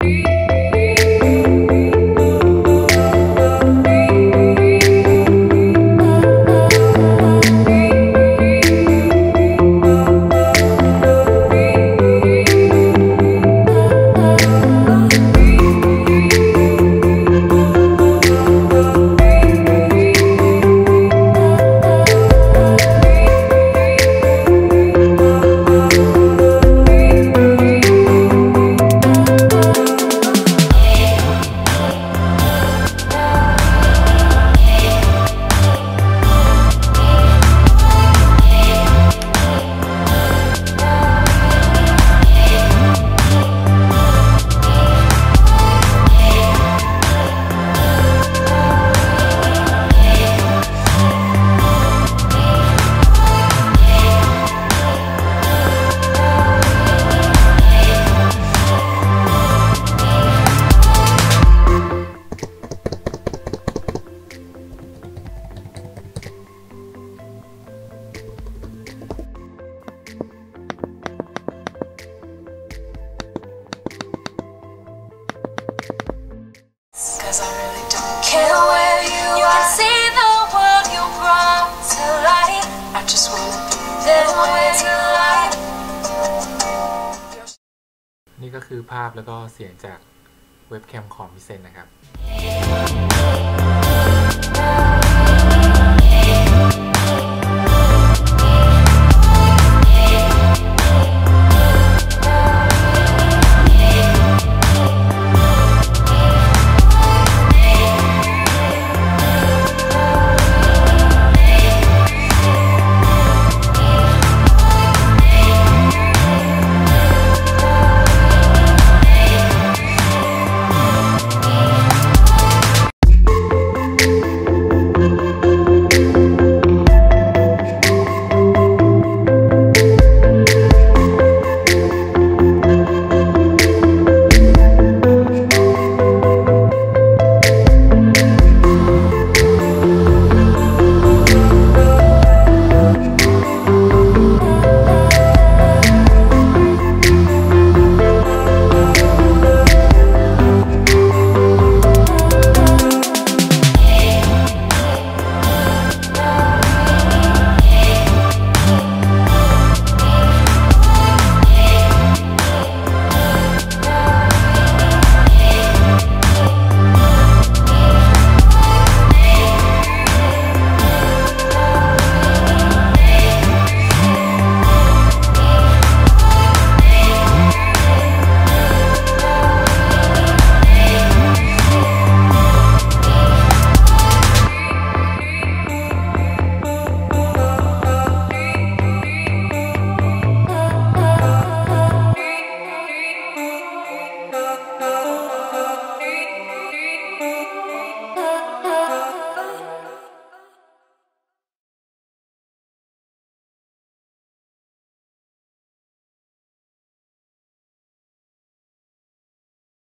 'Cause I really don't care where you can see the world you brought to life. I just wanna be there where you like. นี่ก็คือภาพแล้วก็เสียงจากเว็บแคมของมิเซนนะครับ